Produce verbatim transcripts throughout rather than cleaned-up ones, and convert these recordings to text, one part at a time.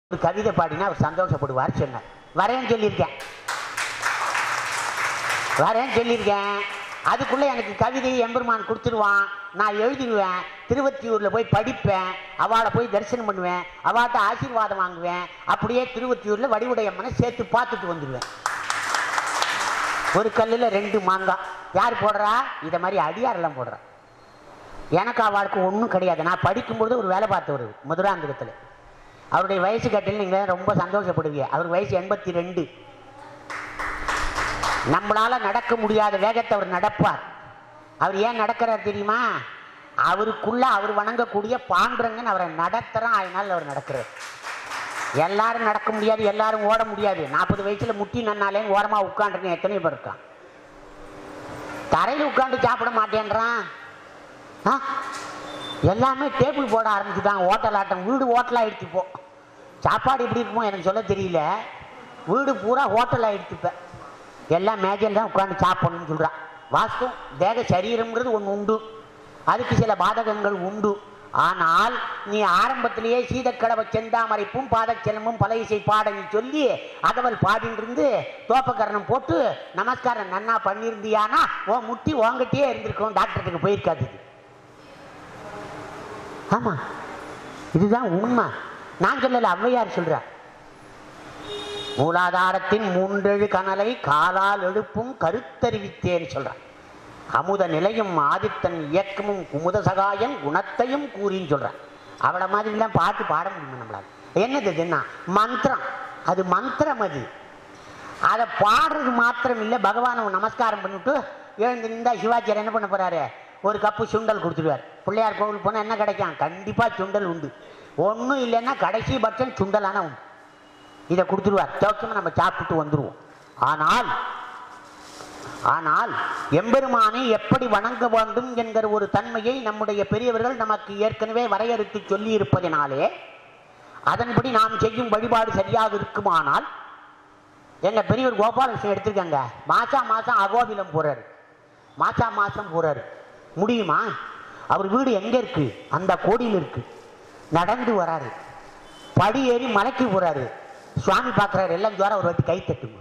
ஒரு கவிதை பாடினா அவர் சந்தோஷப்படுவார் சொன்னார். வரேன்னு சொல்லியிருக்கேன் வரேன்னு சொல்லியிருக்கேன் அதுக்குள்ளே எனக்கு கவிதை எம்பெருமான் கொடுத்துருவான். நான் எழுதிடுவேன், திருவத்தியூரில் போய் படிப்பேன், அவளை போய் தரிசனம் பண்ணுவேன், அவள்கிட்ட ஆசீர்வாதம் வாங்குவேன். அப்படியே திருவத்தியூரில் வடிவுடையம்மனை சேர்த்து பார்த்துட்டு வந்துடுவேன். ஒரு கல்லில் ரெண்டு மாங்காய். யார் போடுறா? இதை மாதிரி அடியாரெல்லாம் போடுறா. எனக்கு அவளுக்கு ஒன்றும் கிடையாது. நான் படிக்கும்பொழுது ஒரு வேலை பார்த்தவர் மதுராந்தகத்தில். அவருடைய வயசு கட்டில் நீங்கள் ரொம்ப சந்தோஷப்படுவீங்க. அவருக்கு வயசு எண்பத்தி ரெண்டு. நம்மளால நடக்க முடியாத வேகத்தை அவர் நடப்பார். அவர் ஏன் நடக்கிறார் தெரியுமா? அவருக்குள்ள அவர் வணங்கக்கூடிய பாண்டுரங்கன் அவரை நடத்துறான். அதனால அவர் நடக்கிறார். எல்லாரும் நடக்க முடியாது, எல்லாரும் ஓட முடியாது. நாற்பது வயசுல முட்டி நன்னாலே ஓரமா உட்காந்துருக்கேன். எத்தனை பேர் இருக்கான்? தரையில் உட்காந்து சாப்பிட மாட்டேன்றான். எல்லாமே டேபிள் போட ஆரம்பிச்சுட்டான். ஹோட்டல் ஆட்டம். வீடு ஹோட்டல் ஆயிடுச்சு. போ சாப்பாடு எப்படி இருக்குமோ எனக்கு சொல்ல தெரியல. வீடு பூரா ஹோட்டல் ஆயிடுச்சுப்ப. எல்லாம் மேஜையில் தான் உட்காந்து சாப்பிடணும்னு சொல்கிறான். வாஸ்தவம், தேக சரீரம்ங்கிறது ஒன்று உண்டு, அதுக்கு சில பாதகங்கள் உண்டு. ஆனால் நீ ஆரம்பத்திலேயே சீதக்கடவை செந்தாமரைப்பும் பாதச்சலமும் பல இசை பாடன்னு சொல்லி அதவல் பாடிட்டு தோப்பக்கரணம் போட்டு நமஸ்காரம் நன்னா பண்ணியிருந்தியானா ஓ முட்டி ஓங்கிட்டே இருந்திருக்கோம், டாக்டருக்கு போயிருக்காது. ஆமா, இதுதான் உண்மை. நான் சொல்லல, ஔவையார் சொல்றார். மூலாதாரத்தின் மூன்றெழு கனலை காலால் எழுப்பும் கருத்தறிவித்தேன்னு சொல்றான். அமுத நிலையும் ஆதித்தன் இயக்கமும் குமுத சகாயம் குணத்தையும் கூறின்னு சொல்றான். அவளை மாதிரிலாம் பாட்டு பாட முடியும் நம்மளால. என்னது என்ன மந்திரம்? அது மந்திரம். அது அதை பாடுறது மாத்திரம் இல்லை. பகவானை நமஸ்காரம் பண்ணிவிட்டு எழுந்து நின்றா சிவாச்சாரியர் என்ன பண்ண போறாரு? ஒரு கப்பு சுண்டல் கொடுத்துருவார். பிள்ளையார் கோவில் போனால் என்ன கிடைக்கும்? கண்டிப்பாக சுண்டல் உண்டு. ஒன்றும் இல்லைன்னா கடைசி பட்சம் சுண்டலான உண்டு. இதை கொடுத்துருவார். தோக்கமாக நம்ம சாப்பிட்டு வந்துடுவோம். ஆனால் ஆனால் எம்பெருமானை எப்படி வணங்க வேண்டும் என்கிற ஒரு தன்மையை நம்முடைய பெரியவர்கள் நமக்கு ஏற்கனவே வரையறுத்து சொல்லி இருப்பதினாலே அதன்படி நாம் செய்யும் வழிபாடு சரியாக இருக்குமானால், எங்க பெரியவர் கோபாலகிருஷ்ணன் எடுத்துருக்காங்க, மாசா மாசம் அகோபிலம் போறாரு. மாசா மாசம் போறாரு. முடியுமா? அவர் வீடு எங்க இருக்கு? அந்த கோடியில் இருக்கு. நடந்து வராரு, படி ஏறி மலைக்கு போறாரு. சுவாமி பார்க்கிறாரு. எல்லாம் ஜோர ஒரு வாட்டி கை தட்டுங்க.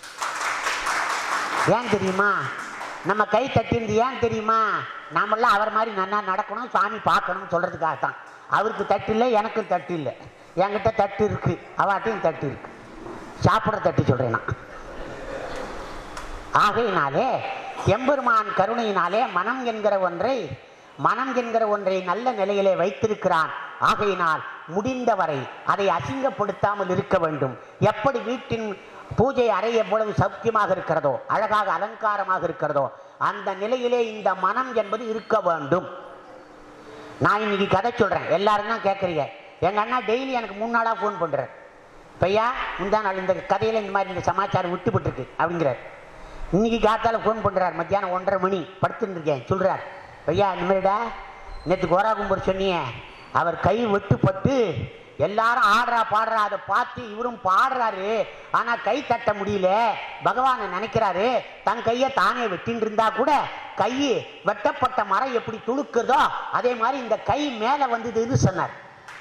ஏன் தெரியுமா? நம்ம கை தட்டிருந்து ஏன் தெரியுமா? நாமெல்லாம் அவர் மாதிரி நன்னா நடக்கணும், சுவாமி பார்க்கணும்னு சொல்றதுக்காகத்தான். அவருக்கு தட்டு இல்லை, எனக்கும் தட்டு இல்லை. என்கிட்ட தட்டு இருக்கு, அவாட்டையும் தட்டு இருக்கு. சாப்பிட்ற தட்டு சொல்றேன் நான். ஆகையினாலே எம்பெருமான் கருணையினாலே மனம் என்கிற ஒன்றை மனம் என்கிற ஒன்றை நல்ல நிலையிலே வைத்திருக்கிறான். ஆகையினால் முடிந்தவரை அதை அசிங்கப்படுத்தாமல் இருக்க வேண்டும். எப்படி வீட்டின் பூஜை அறை எவ்வளவு சௌக்கியமாக இருக்கிறதோ, அழகாக அலங்காரமாக இருக்கிறதோ, அந்த நிலையிலே இந்த மனம் என்பது இருக்க வேண்டும். நான் இன்னைக்கு கதை சொல்றேன், எல்லாரும் தான் கேட்கறீங்க. எங்க அண்ணா டெய்லி எனக்கு மூணு நாளா போன் பண்றார். பையா முந்தா நாள் இந்த கதையில இந்த மாதிரி இந்த சமாச்சாரம் விட்டுப்பட்டு இருக்கு அப்படிங்கிறார். இன்னைக்கு காத்தால போன் பண்றார். மத்தியானம் ஒன்றரை மணி படுத்துன்னு இருக்கேன். சொல்றார், பையா இந்த மாதிரிடா நேற்று கோரா கும்பர் சொன்னிய, அவர் கை வெட்டுப்பட்டு எல்லாரும் ஆடுறா பாடுறா, அதை பார்த்து இவரும் பாடுறாரு, ஆனா கை தட்ட முடியல. பகவானை நினைக்கிறாரு, தன் கையை தானே வெட்டின்னு இருந்தா கூட கை வெட்டப்பட்ட மரம் எப்படி துளுக்குதோ அதே மாதிரி இந்த கை மேல வந்ததுன்னு சொன்னார்.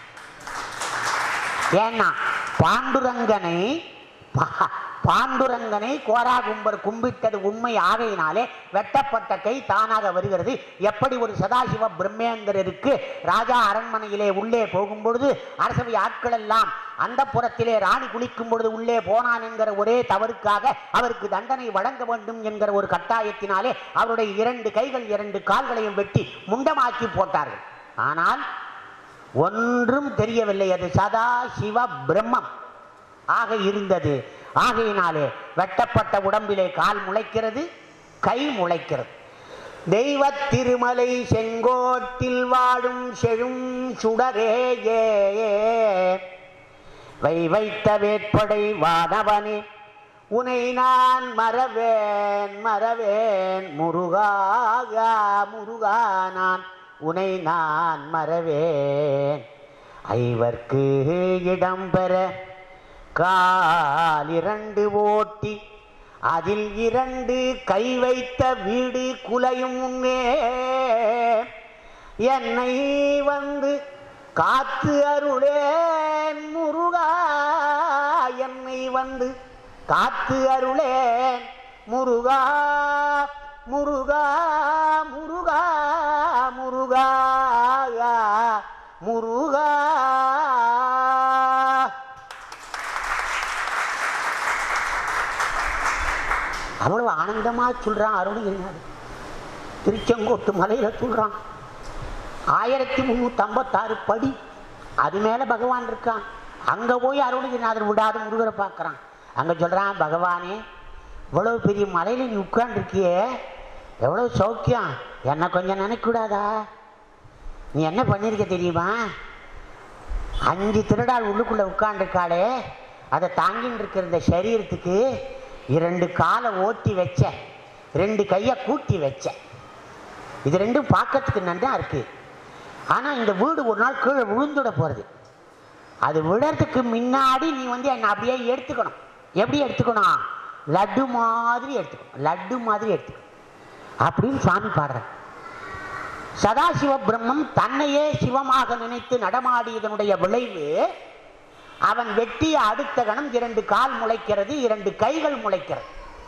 ஏன்னா பாண்டுரங்கனை பாண்டுரங்கனை கோரா கும்பர் கும்பிட்டது உண்மை. ஆகையினாலே வெட்டப்பட்ட கை தானாக வருகிறது. எப்படி ஒரு சதாசிவ பிரம்மேந்திரருக்கு ராஜா அரண்மனையிலே உள்ளே போகும்பொழுது அரசவை ஆட்கள் எல்லாம் அந்த புறத்திலே ராணி குளிக்கும் பொழுது உள்ளே போனான் என்கிற ஒரே தவறுக்காக அவருக்கு தண்டனை வழங்க வேண்டும் என்கிற ஒரு கட்டாயத்தினாலே அவருடைய இரண்டு கைகள் இரண்டு கால்களையும் வெட்டி முண்டமாக்கி போட்டார்கள். ஆனால் ஒன்றும் தெரியவில்லை. அது சதா சிவ பிரம்மம் ஆக இருந்தது. ஆகையினாலே வெட்டப்பட்ட உடம்பிலே கால் முளைக்கிறது, கை முளைக்கிறது. தெய்வ திருமலை செங்கோட்டில் வாழும் செழும் சுடரேயே வை வைத்த வேட்படை வானவனே உனை நான் மறவேன் மறவேன் முருகா முருகா நான் உனை நான் மறவேன். ஐவர்க்கு இடம்பெற கால் இரண்டு ஓட்டி அதில் இரண்டு கை வைத்த வீடு குலையும் முன்னே என்னை வந்து காத்து அருளேன் முருகா உன்னை வந்து காத்து அருளேன் முருகா முருகா முருகா முருகா முருகா. அவ்வளவு ஆனந்தமா சொல்றான் அருணகிரிநாதர். திருச்செங்கோட்டு மலையில சொல்றான். ஆயிரத்தி முன்னூத்தி ஐம்பத்தாறு படி அது மேல பகவான் இருக்கான். அங்க போய் அருணகிரிநாதர் விடாத முருகரை பார்க்கறான். அங்க சொல்றான், பகவானே இவ்வளவு பெரிய மலையில நீ உட்கார்ந்து இருக்கியே, எவ்வளவு சௌக்கியம், என்ன கொஞ்சம் நினைக்க கூடாதா? நீ என்ன பண்ணிருக்க தெரியுமா? அஞ்சு திருடால் உள்ளுக்குள்ள உட்கார்ந்துருக்காளே, அதை தாங்கின்னு இருக்கிற இந்த சரீரத்துக்கு இரண்டு காலை ஓட்டி வச்ச, ரெண்டு கையை கூட்டி வச்ச. இது ரெண்டும் பார்க்கறதுக்கு நன்றா இருக்கு. ஆனா இந்த வீடு ஒரு நாள் கீழே விழுந்துட போறது. அது விழறதுக்கு முன்னாடி நீ வந்து என்ன அப்படியே எடுத்துக்கணும். எப்படி எடுத்துக்கணும்? லட்டு மாதிரி எடுத்துக்கணும், லட்டு மாதிரி எடுத்துக்கணும் அப்படின்னு சுவாமி பாடுற. சதாசிவ பிரம்மம் தன்னையே சிவமாக நினைத்து நடமாடியதனுடைய விளைவு, அவன் வெட்டிய அடுத்த கணம் இரண்டு கால் முளைக்கிறது, இரண்டு கைகள் முளைக்கிறது.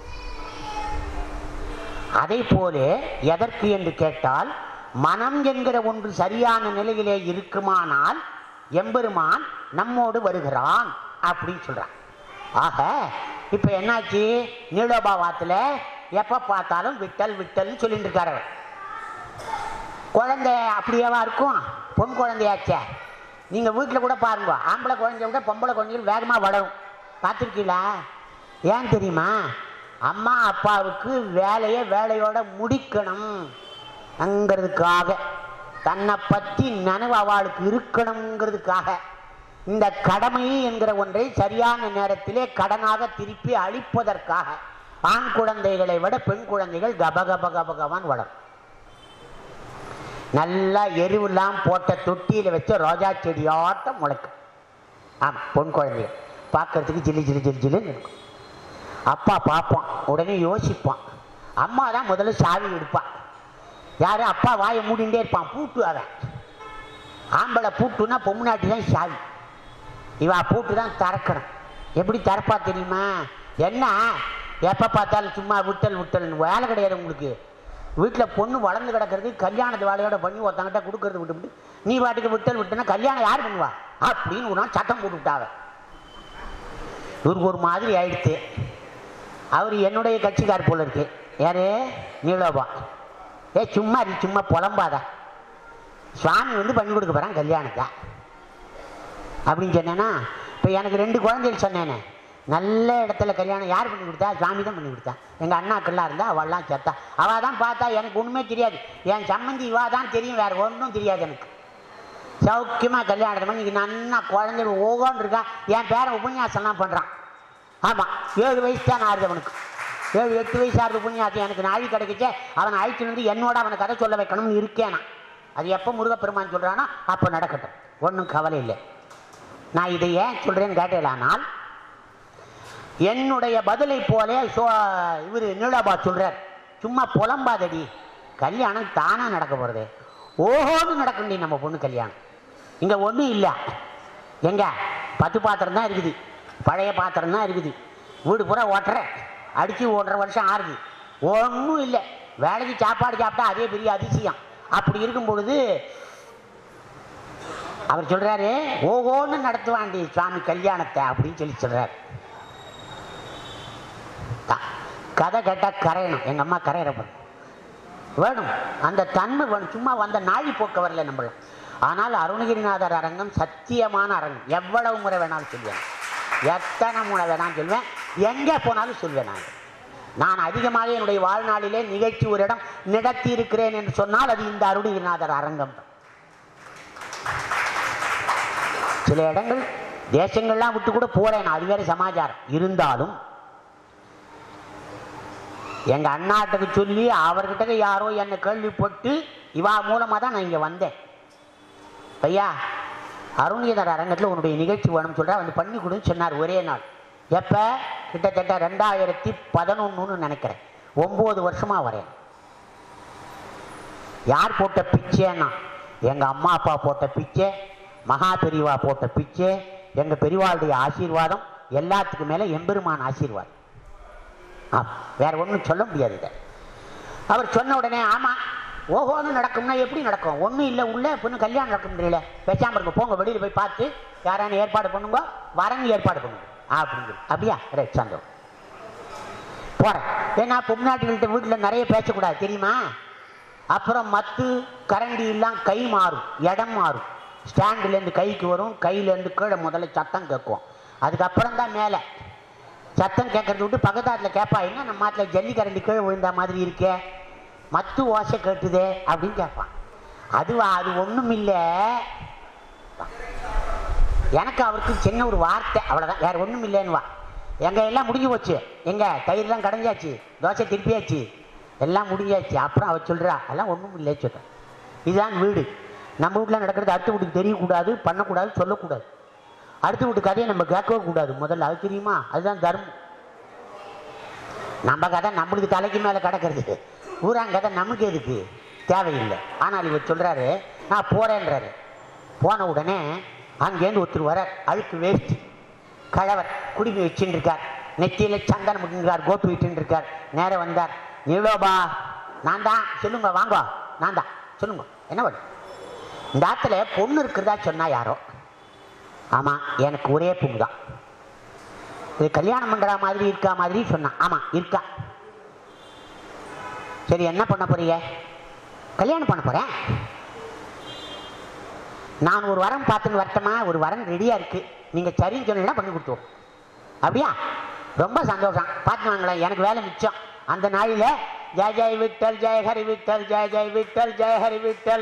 அதை போல எதற்கு என்று கேட்டால், மனம் என்கிற ஒன்று சரியான நிலையிலே இருக்குமானால் எம்பெருமான் நம்மோடு வருகிறான் அப்படின்னு சொல்றான். ஆக இப்ப என்னாச்சு? நீலோபாவாத்துல எப்ப பார்த்தாலும் விட்டல் விட்டல் சொல்லிட்டு இருக்காரு. குழந்தை அப்படியேவா இருக்கும்? பொன் குழந்தையாச்சே. நீங்க வீட்டில் கூட பாருங்க, ஆம்பளை குழந்தைய விட பொம்பளை குழந்தைகள் வேகமா வளரும். பார்த்துருக்கீங்களா? ஏன் தெரியுமா? அம்மா அப்பாவுக்கு வேலையை வேலையோட முடிக்கணும் அங்கிறதுக்காக, தன்னை பற்றி நனவு அவளுக்கு இருக்கணுங்கிறதுக்காக, இந்த கடமை என்கிற ஒன்றை சரியான நேரத்திலே கடனாக திருப்பி அளிப்பதற்காக ஆண் குழந்தைகளை விட பெண் குழந்தைகள் கபகப கபகவான் வளரும். நல்லா எருவெல்லாம் போட்ட தொட்டியில் வச்ச ரோஜா செடியாட்டம் முளைக்கும். ஆமாம், பொன் குழந்தைகள் பார்க்கறதுக்கு ஜில்லி ஜில்லி ஜில்லி ஜில்லுன்னு இருக்கும். அப்பா பார்ப்பான், உடனே யோசிப்பான். அம்மா தான் முதல்ல சாவி எடுப்பான். யாரு? அப்பா வாயை மூடிண்டே இருப்பான், பூட்டு. அவன் ஆம்பளை பூட்டுன்னா பொம்முனாட்டி தான் சாவி, இவா பூட்டு தான் திறக்கணும். எப்படி திறப்பா தெரியுமா? என்ன எப்போ பார்த்தாலும் சும்மா விட்டல் விட்டல்னு வேலை கிடையாது உங்களுக்கு. வீட்டில் பொண்ணு வளர்ந்து கிடக்கிறது, கல்யாணத்து வேலையோட பண்ணி ஒருத்தங்கிட்ட கொடுக்கறது விட்டு நீ வாட்டுக்கு விட்டல் விட்டுனா கல்யாணம் யார் பண்ணுவா அப்படின்னு ஒரு நாள் சட்டம் போட்டு விட்டாவ. இவருக்கு ஒரு மாதிரி ஆயிடுத்து. அவர் என்னுடைய கட்சிக்கார் போல இருக்கு. யாரு? நீலோபா. ஏ சும்மா சும்மா புலம்பாத, சுவாமி வந்து பண்ணி கொடுக்க போறான் கல்யாணத்தை அப்படின்னு சொன்னேன்னா, இப்போ எனக்கு ரெண்டு குழந்தைகள் சொன்னேனே, நல்ல இடத்துல கல்யாணம் யார் பண்ணி கொடுத்தா? சுவாமி தான் பண்ணி கொடுத்தா. எங்கள் அண்ணாக்கெல்லாம் இருந்தா அவள்லாம் செத்தா. அவள் தான் பார்த்தா, எனக்கு ஒன்றுமே தெரியாது. என் சம்மந்தி இவா தான் தெரியும், வேறு ஒன்றும் தெரியாது எனக்கு. சௌக்கியமாக கல்யாணம் பண்ணி நன்னா குழந்தை ஓகோன்னு இருக்கா. என் பேரன் உபன்யாசம்லாம் பண்ணுறான். ஆமாம், ஏழு வயசு தான் ஆறுது அவனுக்கு. ஏழு எட்டு வயசு ஆறுது உபன்யாசம். எனக்கு நாழி கிடைக்கிச்சே, அவனை அழைச்சிட்டு வந்து என்னோட அவனை கதை சொல்ல வைக்கணும்னு இருக்கேனா. அது எப்போ முருகப்பெருமான் சொல்கிறானோ அப்போ நடக்கட்டும், ஒன்றும் கவலை இல்லை. நான் இதை ஏன் சொல்கிறேன்னு கேட்டேனானால், என்னுடைய பதிலை போல சோ இவர் நீலோபா சொல்றார், சும்மா புலம்பாதடி, கல்யாணம் தானா நடக்க போறது, ஓஹோன்னு நடக்கண்டி நம்ம பொண்ணு கல்யாணம். இங்க ஒன்றும் இல்லை. எங்க பத்து பாத்திரம் தான் இருக்குது, பழைய பாத்திரம் தான் இருக்குது. வீடு பூரா ஓட்டுற அடிச்சு ஒன்றரை வருஷம் ஆறுது, ஒன்றும் இல்லை. வேலைக்கு சாப்பாடு சாப்பிட்டா அதே பெரிய அதிசயம். அப்படி இருக்கும் பொழுது அவர் சொல்றாரு, ஓஹோன்னு நடத்துவாண்டி சுவாமி கல்யாணத்தை அப்படின்னு சொல்லி சொல்றாரு. கதை கேட்டால் கரையணும். எங்கள் அம்மா கரையிறப்படும் வேணும், அந்த தன்மை வேணும். சும்மா வந்த நாழி போக்க வரல நம்மள. ஆனால் அருணகிரிநாதர் அரங்கம் சத்தியமான அரங்கம். எவ்வளவு முறை வேணாலும் சொல்லுவேன், எத்தனை முறை வேணாலும் சொல்லுவேன், எங்கே போனாலும் சொல்வேன். நான் நான் அதிகமாக என்னுடைய வாழ்நாளிலே நிகழ்ச்சி ஒரு இடம் நடத்தி இருக்கிறேன் என்று சொன்னால் அது இந்த அருணகிரிநாதர் அரங்கம். சில இடங்கள் தேசங்கள்லாம் விட்டு கூட போறேன், அது வேறு சமாச்சாரம். இருந்தாலும் எங்க அண்ணாட்டுக்கு சொல்லி அவர்கிட்ட யாரோ என்னை கேள்விப்பட்டு இவா மூலமா தான் நான் இங்க வந்தேன். ஐயா, அருணகிரிநாதர் அரங்கத்தில் உன்னுடைய நிகழ்ச்சி வேணும்னு சொல்ற, வந்து பண்ணி கொடுன்னு சொன்னார் ஒரே நாள். எப்ப? கிட்டத்தட்ட ரெண்டாயிரத்தி பதினொன்னு நினைக்கிறேன். ஒன்பது வருஷமா வரேன். யார் போட்ட பிச்சைன்னா, எங்க அம்மா அப்பா போட்ட பிச்சை, மகா பெரியவா போட்ட பிச்சை, எங்க பெரியவாளுடைய ஆசீர்வாதம், எல்லாத்துக்கும் மேல எம்பெருமான் ஆசீர்வாதம். வேற ஒன்றும் சொல்ல முடியாது. அவர் சொன்ன உடனே ஆமா ஓஹோன்னு நடக்கும்னா எப்படி நடக்கும்? ஒன்றும் இல்லை, உள்ள பொண்ணு கல்யாணம் நடக்க முடியல, பேசாம இருக்க, போங்க வெளியில் போய் பார்த்து யாரானு ஏற்பாடு பண்ணுங்க, வரன்னு ஏற்பாடு பண்ணுங்க அப்படிங்க. அப்படியா ரைட் சந்தோம் போறேன். ஏன்னா பொம்நாட்டிகள்கிட்ட வீட்டில் நிறைய பேசக்கூடாது தெரியுமா? அப்புறம் மத்து கரண்டி எல்லாம் கை மாறும், இடம் மாறும். ஸ்டாண்டுலேருந்து கைக்கு வரும், கையிலேருந்து கீழே முதல்ல சத்தம் கேட்கும், அதுக்கப்புறம் தான் மேலே. சத்தம் கேட்கறது விட்டு பக்கத்தாட்டில் கேட்பா, என்ன நம்ம மாட்டில் ஜல்லி கரண்டி கீழே விழுந்த மாதிரி இருக்கே, மத்து ஓசை கேட்டுதே அப்படின்னு கேட்பான். அதுவா அது ஒன்றும் இல்லை, எனக்கு அவருக்கு சின்ன ஒரு வார்த்தை அவ்வளோதான், வேற ஒன்றும் இல்லைன்னுவா. எங்க எல்லாம் முடிஞ்சு போச்சு, எங்க தயிரெலாம் கடைஞ்சாச்சு, தோசை திருப்பியாச்சு, எல்லாம் முடிஞ்சாச்சு. அப்புறம் அவர் சொல்கிறா அதெல்லாம் ஒன்றும் இல்லை சொல்கிறேன். இதுதான் வீடு. நம்ம வீட்டில் நடக்கிறது அடுத்த வீட்டுக்கு தெரியக்கூடாது, பண்ணக்கூடாது, சொல்லக்கூடாது. அடுத்த வீட்டு கதையை நம்ம கேட்கவே கூடாது முதல்ல, அது தெரியுமா? அதுதான் தர்மம். நம்ம கதை நம்மளுக்கு தலைக்கு மேலே கிடக்கிறது, ஊராங்கதை நமக்கு எதுக்கு தேவையில்லை. ஆனால் இவர் சொல்கிறாரு நான் போகிறேன்றாரு. போன உடனே அங்கேருந்து ஒருத்தர் வர, அழுக்கு வேஷ்டி கழவர் குடிமை வச்சுட்டு இருக்கார், நெத்தியில் சந்தனம் முட்டுங்கிறார், கோட்டு விட்டுன்னு இருக்கார். நேரம் வந்தார். நீளோபா நான் தான், சொல்லுங்க வாங்க, நான் தான், சொல்லுங்க என்ன பண்ண. இந்த ஆற்றுல பொண்ணு இருக்கிறதா சொன்னா யாரோ. ஆமாம் எனக்கு ஒரே பொண்ணு தான், இது கல்யாணம் பண்ணுற மாதிரி இருக்கா மாதிரி சொன்னான். ஆமாம் இருக்கா. சரி என்ன பண்ண போறீங்க? கல்யாணம் பண்ண போறேன். நான் ஒரு வரம் பார்த்துன்னு வரட்டமா? ஒரு வரம் ரெடியா இருக்கு, நீங்க சரின்னு சொன்னீங்கன்னா பண்ணி கொடுத்துருவோம். அப்படியா? ரொம்ப சந்தோஷம், பார்த்து வாங்களேன், எனக்கு வேலை மிச்சம். அந்த நாளில ஜெய ஜெய் விட்டல் ஜெய ஹரி விட்டல் ஜெய ஜெய் விட்டல் ஜெய ஹரி விட்டல்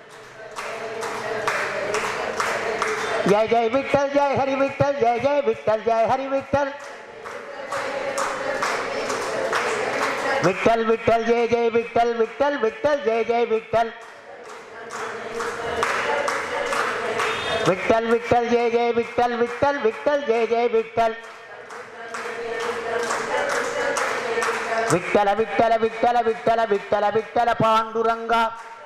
ஜெய ஜெய் விட்டல் ஜெய ஹரி விட்டல் ஜெய ஜெய் விட்டல் ஜெய ஹரி விட்டல் விட்டல் விட்டல் ஜெய ஜெய் விட்டல் விட்டல் விட்டல் ஜெய ஜெய் விட்டல் விட்டல் விட்டல் ஜெய ஜெய் விட்டல் விட்டல் விட்டல் ஜெய ஜெய் விட்டல் விட்டல விட்டல விட்டல விட்டல விட்டல விட்டல பாண்டுரங்கா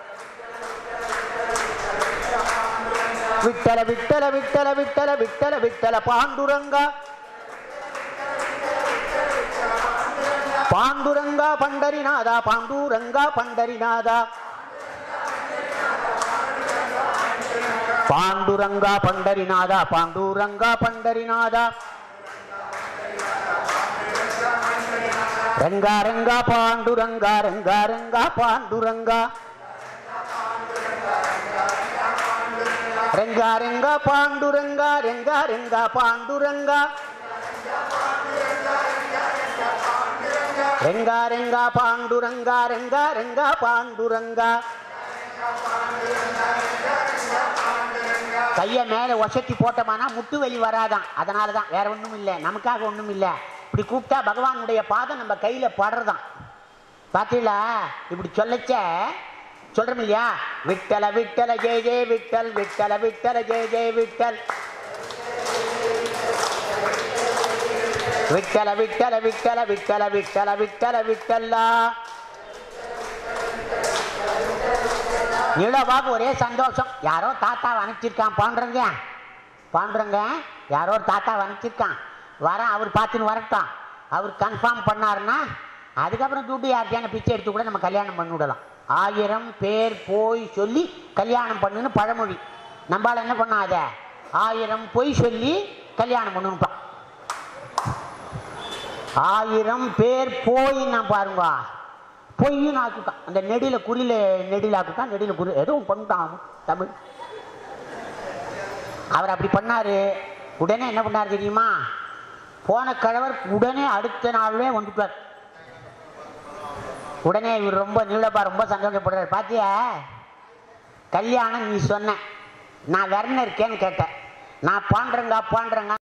விட்டல விட்டல விட்டல விட்டல விட்டல விட்டல பாண்டுரங்கா பாண்டுரங்கா பண்டரிநாதா பாண்டுரங்கா பண்டரிநாதா பாண்டுரங்கா பண்டரிநாதா பாண்டுரங்கா பண்டரிநாதா ரங்கா ரங்கா பாண்டுரங்கா ரங்கா ரங்கா பாண்டுரங்கா ரங்கா ரங்கா பாண்டுரங்கா ரங்கா ரங்கா பாண்டுரங்கா ரங்கா ரங்கா பாண்டுரங்கா ரங்கா ரங்கா பாண்டுரங்கா. கையை மேலே ஒசத்தி போட்டோமானா முட்டு வலி வராதான், அதனால தான், வேற ஒன்றும் இல்லை, நமக்காக ஒன்றும் இல்லை. இப்படி கூப்பிட்டா பகவானுடைய பாதம் நம்ம கையில படுறதான். பார்த்தீங்களா? இப்படி சொல்லச்ச சொல்றோம் இல்லையா? விட்டல விட்டல ஜெய ஜெய விட்டல் விட்டல விட்டல ஜெய ஜெய விட்டல் விட்டல விட்டல விட்டல விட்டல விட்டல விட்டல விட்டல்லா. நீளவாக்கு ஒரே சந்தோஷம். யாரோ தாத்தாவை அனுப்பிச்சிருக்கான் பாண்டுறங்க, பாண்டுறங்க யாரோ ஒரு தாத்தாவை அனுப்பிச்சிருக்கான், வர அவர் பார்த்துன்னு வரட்டும். அவர் கன்ஃபார்ம் பண்ணாருன்னா அதுக்கப்புறம் துட்டு யார்கிட்டயான பிச்சை எடுத்து கூட நம்ம கல்யாணம் பண்ணி விடலாம். ஆயிரம் பேர் போய் சொல்லி கல்யாணம் பண்ணுன்னு பழமொழி. நம்மளால என்ன பண்ணாத, ஆயிரம் பொய் சொல்லி கல்யாணம் பண்ணணும்ப்பான். ஆயிரம் பேர் போய் நான் பாருங்க பொய்யும் ஆக்குட்டான். அந்த நெடியில குறியில நெடியில் ஆக்குட்டான், நெடியில குறி எதுவும் பண்ணிட்டான் தமிழ். அவர் அப்படி பண்ணாரு. உடனே என்ன பண்ணார் தெரியுமா? போன கழவர் உடனே அடுத்த நாளே வந்துட்டார். உடனே இவர் ரொம்ப நீளப்பா ரொம்ப சந்தோஷப்படுறாரு. பாத்தியா கல்யாணம் நீ சொன்ன, நான் வெர்னர் இருக்கேன்னு கேட்டேன், நான் பாண்டுறங்க பாண்டுறங்க